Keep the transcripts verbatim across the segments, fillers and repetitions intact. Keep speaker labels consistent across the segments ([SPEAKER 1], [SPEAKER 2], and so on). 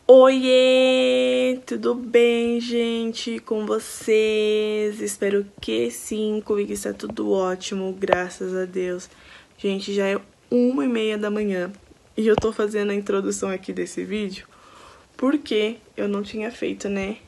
[SPEAKER 1] Oiê, tudo bem, gente, com vocês? Espero que sim, comigo está tudo ótimo, graças a Deus. Gente, já é uma e meia da manhã e eu tô fazendo a introdução aqui desse vídeo porque eu não tinha feito, né?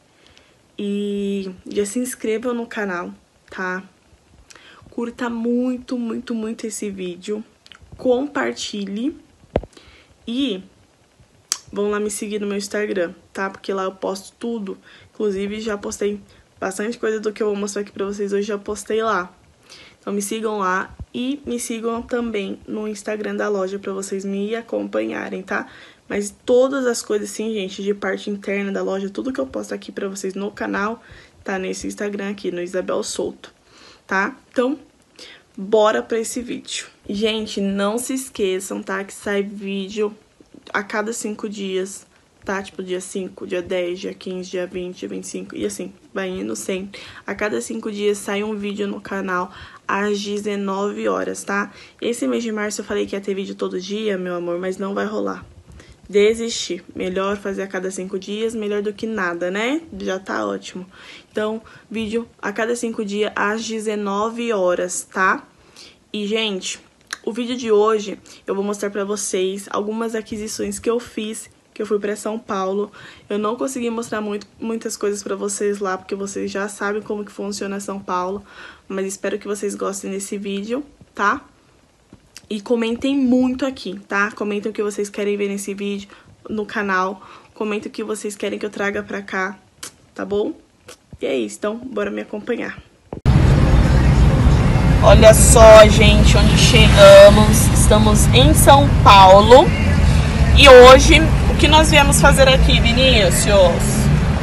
[SPEAKER 1] E já se inscrevam no canal, tá? Curta muito, muito, muito esse vídeo, compartilhe e vão lá me seguir no meu Instagram, tá? Porque lá eu posto tudo. Inclusive, já postei bastante coisa do que eu vou mostrar aqui pra vocês hoje, já postei lá. Então me sigam lá e me sigam também no Instagram da loja pra vocês me acompanharem, tá? Mas todas as coisas, sim, gente, de parte interna da loja, tudo que eu posto aqui pra vocês no canal, tá nesse Instagram aqui, no Isabel Souto, tá? Então, bora pra esse vídeo. Gente, não se esqueçam, tá? Que sai vídeo a cada cinco dias, tá? Tipo, dia cinco, dia dez, dia quinze, dia vinte, dia vinte e cinco, e assim, vai indo sempre. A cada cinco dias sai um vídeo no canal às dezenove horas, tá? Esse mês de março eu falei que ia ter vídeo todo dia, meu amor, mas não vai rolar. Desisti. Melhor fazer a cada cinco dias, melhor do que nada, né? Já tá ótimo. Então, vídeo a cada cinco dias às dezenove horas, tá? E, gente, o vídeo de hoje eu vou mostrar pra vocês algumas aquisições que eu fiz, que eu fui pra São Paulo. Eu não consegui mostrar muito, muitas coisas pra vocês lá, porque vocês já sabem como que funciona São Paulo. Mas espero que vocês gostem desse vídeo, tá? E comentem muito aqui, tá? Comentem o que vocês querem ver nesse vídeo, no canal. Comentem o que vocês querem que eu traga pra cá, tá bom? E é isso, então bora me acompanhar. Olha só, gente, onde chegamos. Estamos em São Paulo. E hoje, o que nós viemos fazer aqui, Vinícius?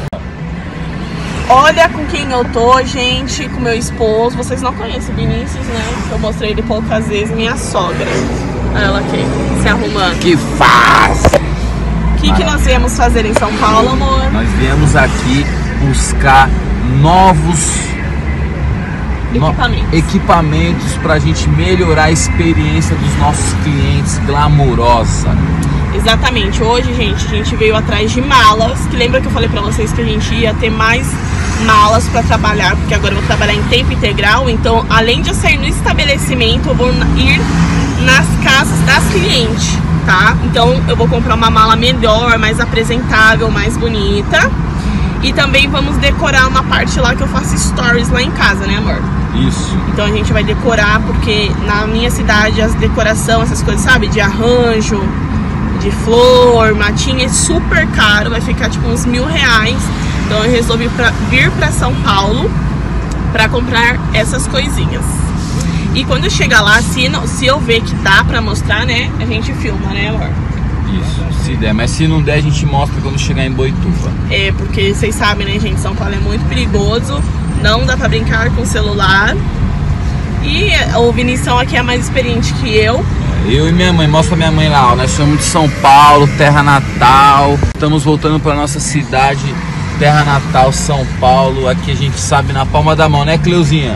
[SPEAKER 1] Olha com quem eu tô, gente, com meu esposo. Vocês não conhecem o Vinícius, né? Eu mostrei ele poucas vezes, minha sogra. Ela aqui, se arrumando.
[SPEAKER 2] Que faz!
[SPEAKER 1] O que, que nós viemos fazer em São Paulo, amor?
[SPEAKER 2] Nós viemos aqui buscar novos
[SPEAKER 1] Equipamentos.
[SPEAKER 2] No, equipamentos pra gente melhorar a experiência dos nossos clientes, glamourosa.
[SPEAKER 1] Exatamente. Hoje, gente, a gente veio atrás de malas. Que lembra que eu falei pra vocês que a gente ia ter mais malas pra trabalhar, porque agora eu vou trabalhar em tempo integral. Então, além de eu sair no estabelecimento, eu vou ir nas casas das clientes, tá? Então, eu vou comprar uma mala melhor, mais apresentável, mais bonita. E também vamos decorar uma parte lá que eu faço stories lá em casa, né, amor?
[SPEAKER 2] Isso.
[SPEAKER 1] Então a gente vai decorar, porque na minha cidade as decoração, essas coisas, sabe? De arranjo, de flor, matinha, é super caro. Vai ficar tipo uns mil reais. Então eu resolvi pra, vir pra São Paulo pra comprar essas coisinhas. E quando eu chegar lá, se, não, se eu ver que dá pra mostrar, né? A gente filma, né, amor?
[SPEAKER 2] Isso, se der, mas se não der a gente mostra quando chegar em Boituva.
[SPEAKER 1] É, porque vocês sabem, né, gente, São Paulo é muito perigoso, não dá pra brincar com o celular. E o Vinição aqui é mais experiente que eu.
[SPEAKER 2] Eu e minha mãe, mostra minha mãe lá, ó. Nós somos de São Paulo, terra natal. Estamos voltando pra nossa cidade, terra natal, São Paulo. Aqui a gente sabe na palma da mão, né, Cleuzinha?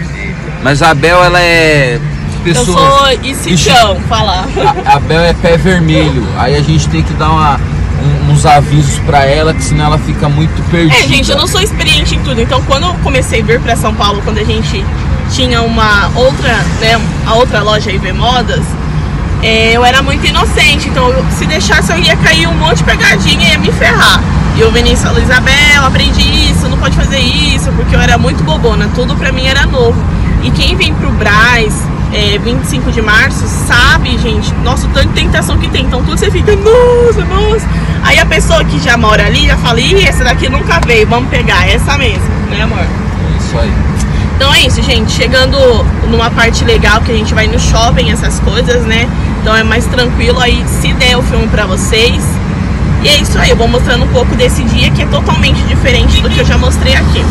[SPEAKER 2] Mas a Bel, ela é... Pessoas,
[SPEAKER 1] eu sou Icichão, falar.
[SPEAKER 2] A, a Bel é pé vermelho. Aí a gente tem que dar uma, um, uns avisos pra ela, que senão ela fica muito perdida.
[SPEAKER 1] É, gente, eu não sou experiente em tudo. Então, quando eu comecei a vir pra São Paulo, quando a gente tinha uma outra, né, a outra loja I V Modas, é, eu era muito inocente. Então, eu, se deixasse, eu ia cair um monte de pegadinha e ia me ferrar. E o Vinícius falou: Isabel, aprendi isso, não pode fazer isso, porque eu era muito bobona. Tudo pra mim era novo. E quem vem pro Brás, É, vinte e cinco de março, sabe, gente, nossa, o tanto de tentação que tem. Então tudo você fica, nossa, nossa. Aí a pessoa que já mora ali já fala: ih, essa daqui nunca veio, vamos pegar essa mesmo, né, amor?
[SPEAKER 2] Isso aí.
[SPEAKER 1] Então é isso, gente, chegando numa parte legal que a gente vai no shopping, essas coisas, né? Então é mais tranquilo. Aí se der eu filmo pra vocês. E é isso aí, eu vou mostrando um pouco desse dia, que é totalmente diferente do que eu já mostrei aqui.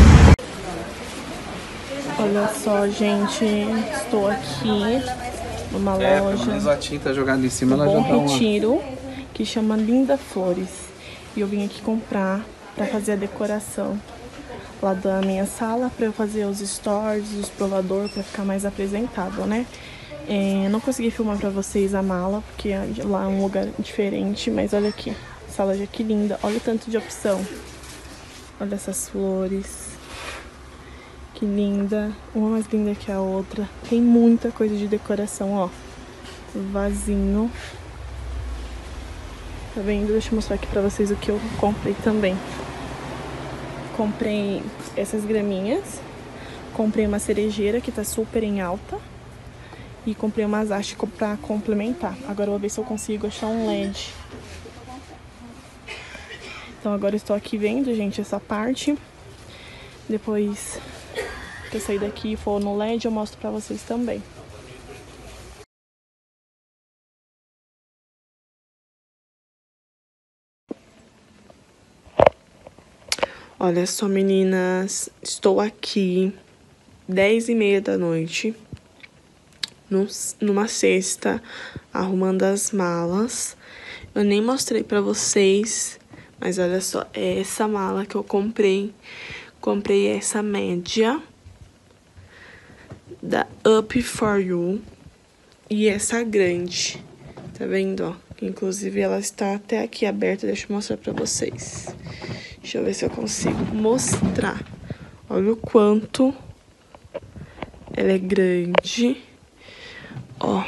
[SPEAKER 1] Olha só, gente, estou aqui numa
[SPEAKER 3] é,
[SPEAKER 1] loja.
[SPEAKER 3] Pelo menos a tinta jogada em cima, ela já
[SPEAKER 1] Bom
[SPEAKER 3] dá uma...
[SPEAKER 1] Retiro, que chama Linda Flores. E eu vim aqui comprar para fazer a decoração lá da minha sala, para eu fazer os stories, os provador, para ficar mais apresentável, né? É, não consegui filmar para vocês a mala, porque lá é um lugar diferente, mas olha aqui. essa loja que linda. Olha o tanto de opção. Olha essas flores. Que linda. Uma mais linda que a outra. Tem muita coisa de decoração, ó. Vasinho. Tá vendo? Deixa eu mostrar aqui pra vocês o que eu comprei também. Comprei essas graminhas. Comprei uma cerejeira que tá super em alta. E comprei umas hastes pra complementar. Agora eu vou ver se eu consigo achar um L E D. Então agora eu estou aqui vendo, gente, essa parte. Depois que eu sair daqui e for no L E D, eu mostro pra vocês também. Olha só, meninas, estou aqui dez e meia da noite, no, numa sexta, arrumando as malas. Eu nem mostrei pra vocês, mas olha só, é essa mala que eu comprei. Comprei essa média da Up For You e essa grande, tá vendo, ó? Inclusive ela está até aqui aberta, deixa eu mostrar pra vocês. Deixa eu ver se eu consigo mostrar. Olha o quanto ela é grande. Ó.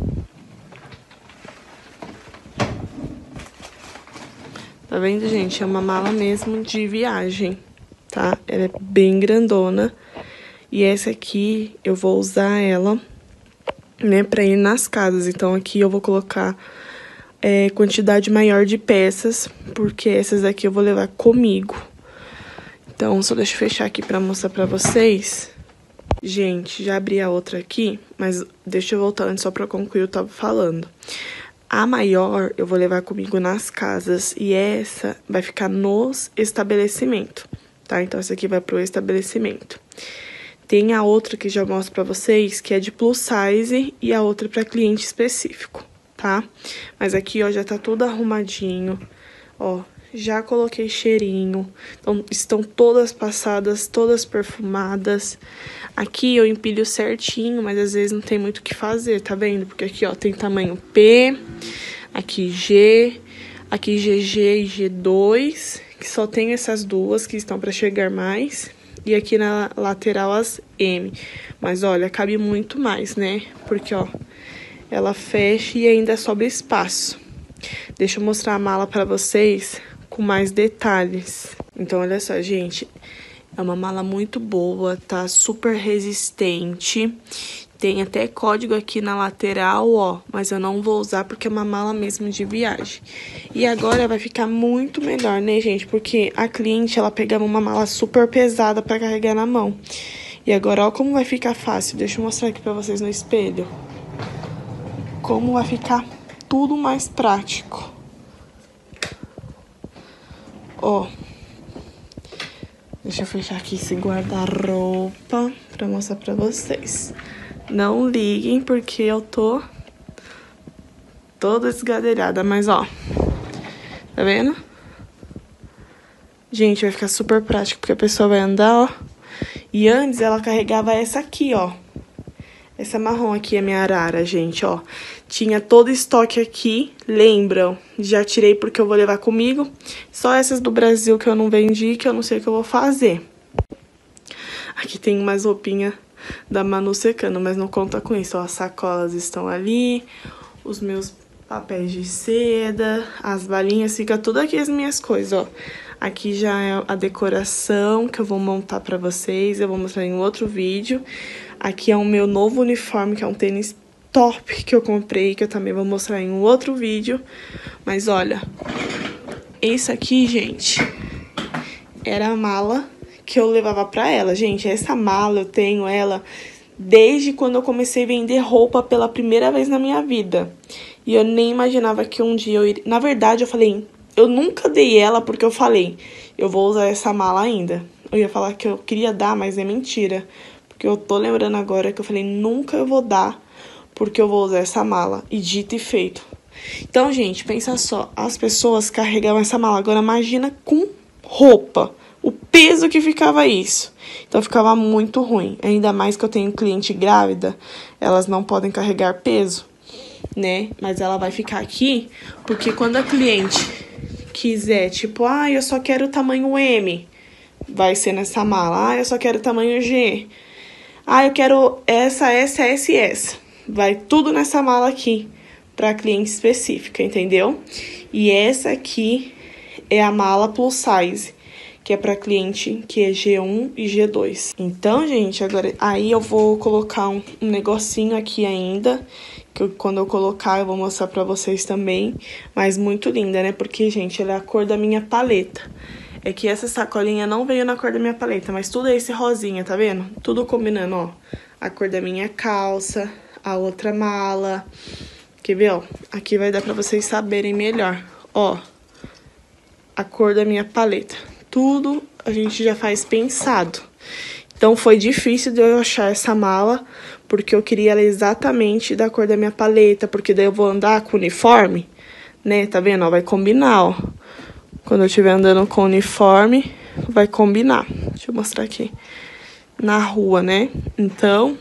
[SPEAKER 1] Tá vendo, gente? É uma mala mesmo de viagem, tá? Ela é bem grandona. E essa aqui, eu vou usar ela, né, pra ir nas casas. Então, aqui eu vou colocar é, quantidade maior de peças, porque essas aqui eu vou levar comigo. Então, só deixa eu fechar aqui pra mostrar pra vocês. Gente, já abri a outra aqui, mas deixa eu voltar antes só pra concluir o que eu tava falando. A maior eu vou levar comigo nas casas e essa vai ficar nos estabelecimentos, tá? Então, essa aqui vai pro estabelecimento. Tem a outra que já mostro pra vocês, que é de plus size e a outra pra cliente específico, tá? Mas aqui, ó, já tá tudo arrumadinho, ó. Já coloquei cheirinho, então estão todas passadas, todas perfumadas. Aqui eu empilho certinho, mas às vezes não tem muito o que fazer, tá vendo? Porque aqui, ó, tem tamanho P, aqui G, aqui G G e G dois, que só tem essas duas que estão pra chegar mais. E aqui na lateral as M. Mas olha, cabe muito mais, né? Porque, ó, ela fecha e ainda sobra espaço. Deixa eu mostrar a mala pra vocês com mais detalhes. Então, olha só, gente. É uma mala muito boa, tá? Super resistente. Tem até código aqui na lateral, ó. Mas eu não vou usar porque é uma mala mesmo de viagem. E agora vai ficar muito melhor, né, gente? Porque a cliente, ela pegava uma mala super pesada pra carregar na mão. E agora, ó, como vai ficar fácil. Deixa eu mostrar aqui pra vocês no espelho. Como vai ficar tudo mais prático. Ó. Deixa eu fechar aqui esse guarda-roupa pra mostrar pra vocês. Não liguem porque eu tô toda esgadelhada, mas ó. Tá vendo? Gente, vai ficar super prático porque a pessoa vai andar, ó. E antes ela carregava essa aqui, ó. Essa marrom aqui é minha arara, gente, ó. Tinha todo estoque aqui, lembram? Já tirei porque eu vou levar comigo. Só essas do Brasil que eu não vendi, que eu não sei o que eu vou fazer. Aqui tem umas roupinhas da Manu secando, mas não conta com isso, ó. As sacolas estão ali, os meus papéis de seda, as balinhas, fica tudo aqui as minhas coisas, ó. Aqui já é a decoração que eu vou montar pra vocês, eu vou mostrar em outro vídeo. Aqui é o meu novo uniforme, que é um tênis top que eu comprei, que eu também vou mostrar em um outro vídeo. Mas olha, esse aqui, gente, era a mala que eu levava pra ela. Gente, essa mala eu tenho ela desde quando eu comecei a vender roupa pela primeira vez na minha vida. E eu nem imaginava que um dia eu iria... Na verdade, eu falei... Eu nunca dei ela porque eu falei... Eu vou usar essa mala ainda. Eu ia falar que eu queria dar, mas é mentira. Porque eu tô lembrando agora que eu falei... Nunca eu vou dar porque eu vou usar essa mala. E dito e feito. Então, gente, pensa só. As pessoas carregavam essa mala. Agora, imagina com roupa. O peso que ficava isso. Então, ficava muito ruim. Ainda mais que eu tenho cliente grávida. Elas não podem carregar peso, né? Mas ela vai ficar aqui, porque quando a cliente quiser, tipo, ah, eu só quero o tamanho M, vai ser nessa mala. Ah, eu só quero o tamanho G. Ah, eu quero essa, essa, essa e essa. Vai tudo nessa mala aqui, para cliente específica, entendeu? E essa aqui é a mala plus size, que é para cliente que é G um e G dois. Então, gente, agora aí eu vou colocar um, um negocinho aqui ainda, que eu, quando eu colocar eu vou mostrar pra vocês também, mas muito linda, né? Porque, gente, ela é a cor da minha paleta. É que essa sacolinha não veio na cor da minha paleta, mas tudo é esse rosinha, tá vendo? Tudo combinando, ó. A cor da minha calça, a outra mala. Quer ver, ó? Aqui vai dar pra vocês saberem melhor, ó. A cor da minha paleta. Tudo a gente já faz pensado. Então, foi difícil de eu achar essa mala, porque eu queria ela exatamente da cor da minha paleta, porque daí eu vou andar com uniforme, né? Tá vendo? Ó, vai combinar, ó. Quando eu estiver andando com uniforme, vai combinar. Deixa eu mostrar aqui. Na rua, né? Então,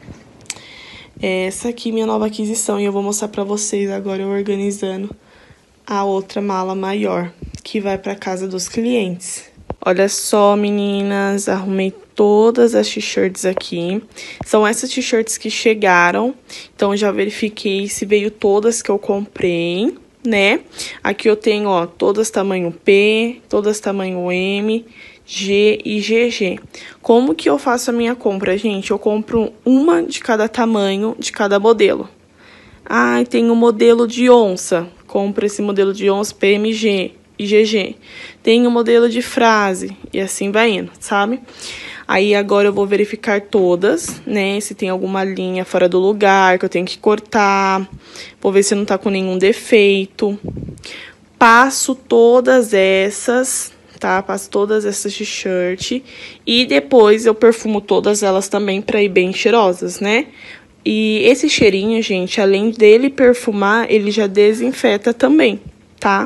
[SPEAKER 1] essa aqui é minha nova aquisição. E eu vou mostrar pra vocês agora eu organizando a outra mala maior, que vai pra casa dos clientes. Olha só, meninas, arrumei todas as t-shirts aqui. São essas t-shirts que chegaram. Então, já verifiquei se veio todas que eu comprei, né? Aqui eu tenho, ó, todas tamanho P, todas tamanho M, G e G G. Como que eu faço a minha compra, gente? Eu compro uma de cada tamanho, de cada modelo. Ah, tem um modelo de onça. Compro esse modelo de onça P M G e G G. Tem um modelo de frase e assim vai indo, sabe? Aí agora eu vou verificar todas, né? Se tem alguma linha fora do lugar que eu tenho que cortar. Vou ver se não tá com nenhum defeito. Passo todas essas, tá? Passo todas essas t-shirt. E depois eu perfumo todas elas também pra ir bem cheirosas, né? E esse cheirinho, gente, além dele perfumar, ele já desinfeta também, tá?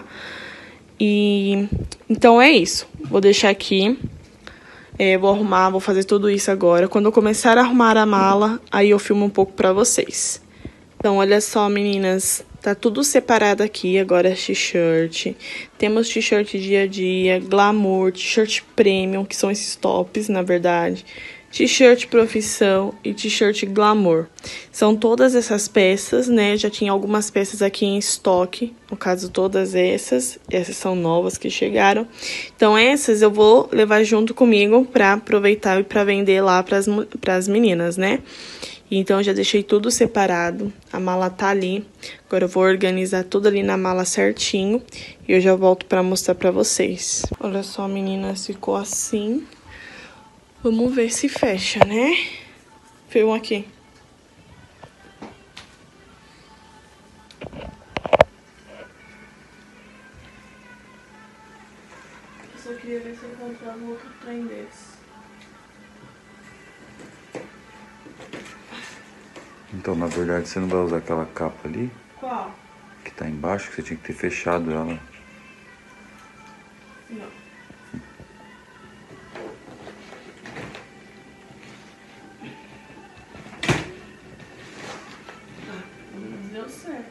[SPEAKER 1] E então é isso. Vou deixar aqui. É, vou arrumar, vou fazer tudo isso agora. Quando eu começar a arrumar a mala, aí eu filmo um pouco pra vocês. Então, olha só, meninas. Tá tudo separado aqui, agora t-shirt. Temos t-shirt dia a dia, glamour, t-shirt premium, que são esses tops, na verdade. T-shirt profissão e t-shirt glamour. São todas essas peças, né? Já tinha algumas peças aqui em estoque. No caso, todas essas. Essas são novas que chegaram. Então, essas eu vou levar junto comigo pra aproveitar e pra vender lá pras, pras meninas, né? Então, já deixei tudo separado. A mala tá ali. Agora eu vou organizar tudo ali na mala certinho. E eu já volto pra mostrar pra vocês. Olha só, meninas, ficou assim. Vamos ver se fecha, né? Veio um aqui. Eu só queria ver se eu encontrava outro trem desse.
[SPEAKER 2] Então, na verdade, você não vai usar aquela capa ali?
[SPEAKER 1] Qual?
[SPEAKER 2] Que tá embaixo, que você tinha que ter fechado ela.
[SPEAKER 1] Não. Deu certo.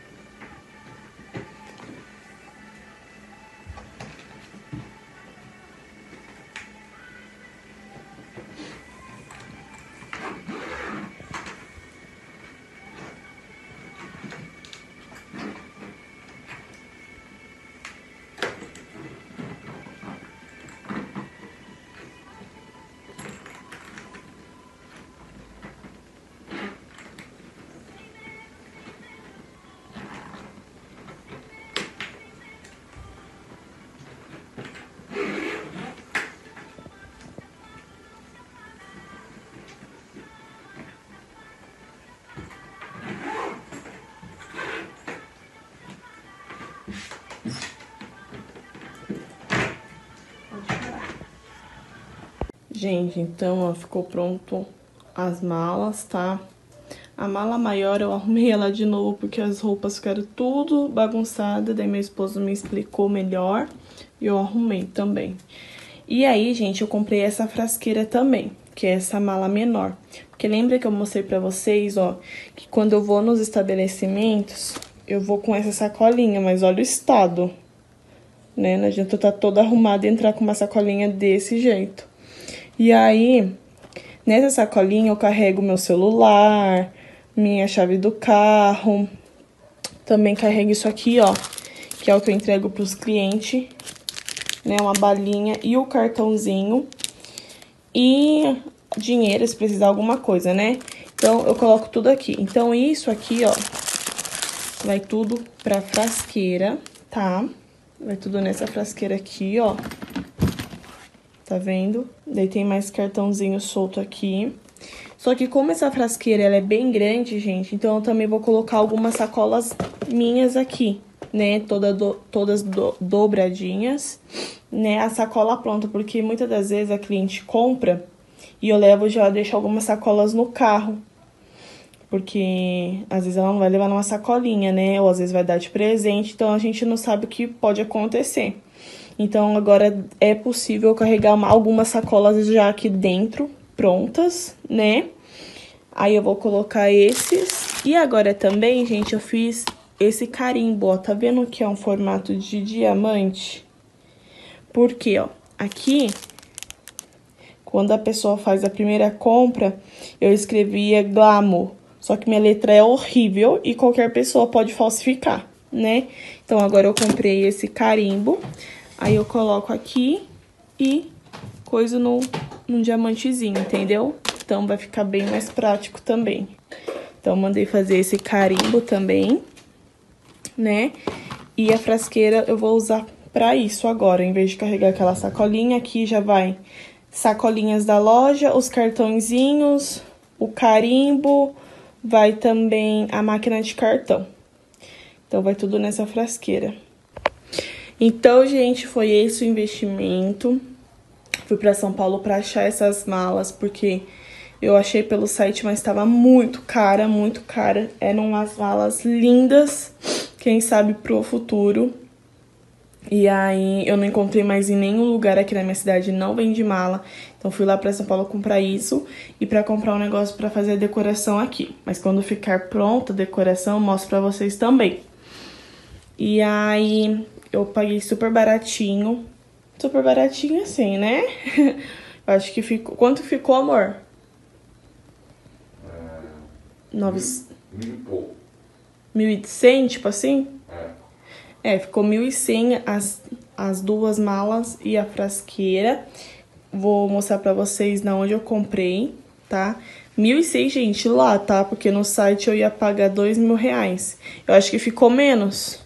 [SPEAKER 1] Gente, então, ó, ficou pronto as malas, tá? A mala maior eu arrumei ela de novo porque as roupas ficaram tudo bagunçadas, daí meu esposo me explicou melhor e eu arrumei também. E aí, gente, eu comprei essa frasqueira também, que é essa mala menor. Porque lembra que eu mostrei pra vocês, ó, que quando eu vou nos estabelecimentos, eu vou com essa sacolinha, mas olha o estado. né? Não adianta eu estar toda arrumada e entrar com uma sacolinha desse jeito. E aí, nessa sacolinha eu carrego meu celular, minha chave do carro. Também carrego isso aqui, ó, que é o que eu entrego pros clientes, né? Uma balinha e o cartãozinho. E dinheiro, se precisar alguma coisa, né? Então, eu coloco tudo aqui. Então, isso aqui, ó, vai tudo pra frasqueira, tá? Vai tudo nessa frasqueira aqui, ó. Tá vendo? Daí tem mais cartãozinho solto aqui. Só que como essa frasqueira, ela é bem grande, gente, então eu também vou colocar algumas sacolas minhas aqui, né? Toda do, todas do, dobradinhas, né? A sacola pronta, porque muitas das vezes a cliente compra e eu levo já, deixo algumas sacolas no carro. Porque às vezes ela não vai levar numa sacolinha, né? Ou às vezes vai dar de presente, então a gente não sabe o que pode acontecer. Então agora é possível carregar uma, algumas sacolas já aqui dentro, prontas, né? Aí eu vou colocar esses. E agora também, gente, eu fiz esse carimbo, ó. Tá vendo que é um formato de diamante? Porque, ó, aqui, quando a pessoa faz a primeira compra, eu escrevia Glamour. Só que minha letra é horrível e qualquer pessoa pode falsificar, né? Então, agora eu comprei esse carimbo. Aí eu coloco aqui e coiso no, num diamantezinho, entendeu? Então, vai ficar bem mais prático também. Então, mandei fazer esse carimbo também, né? E a frasqueira eu vou usar pra isso agora. Em vez de carregar aquela sacolinha, aqui já vai sacolinhas da loja, os cartõezinhos, o carimbo, vai também a máquina de cartão. Então, vai tudo nessa frasqueira. Então, gente, foi esse o investimento. Fui pra São Paulo pra achar essas malas, porque eu achei pelo site, mas estava muito cara, muito cara. Eram umas malas lindas, quem sabe pro futuro. E aí, eu não encontrei mais em nenhum lugar aqui na minha cidade, não vende mala. Então, fui lá pra São Paulo comprar isso e pra comprar um negócio pra fazer a decoração aqui. Mas quando ficar pronta a decoração, eu mostro pra vocês também. E aí, eu paguei super baratinho. Super baratinho assim, né? Eu acho que ficou... Quanto ficou, amor?
[SPEAKER 3] É...
[SPEAKER 1] Nove...
[SPEAKER 3] Mil e pouco.
[SPEAKER 1] Mil e cem, tipo assim?
[SPEAKER 3] É.
[SPEAKER 1] É, ficou mil e cem as, as duas malas e a frasqueira. Vou mostrar pra vocês na onde eu comprei, tá? Mil e cem, gente, lá, tá? Porque no site eu ia pagar dois mil reais. Eu acho que ficou menos.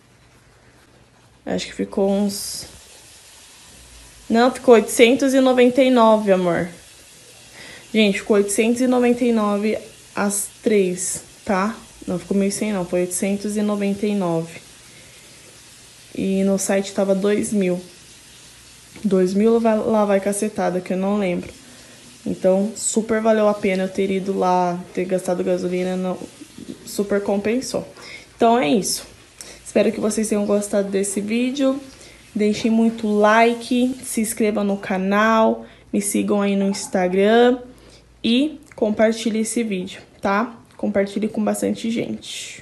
[SPEAKER 1] Eu acho que ficou uns... Não, ficou oitocentos e noventa e nove, amor. Gente, ficou oitocentos e noventa e nove as três, tá? Não ficou mil e cem, não. Foi oitocentos e noventa e nove. E no site tava dois mil. dois mil lá vai cacetada, que eu não lembro. Então, super valeu a pena eu ter ido lá, ter gastado gasolina. Não, super compensou. Então, é isso. Espero que vocês tenham gostado desse vídeo. Deixem muito like, se inscrevam no canal, me sigam aí no Instagram e compartilhe esse vídeo, tá? Compartilhe com bastante gente.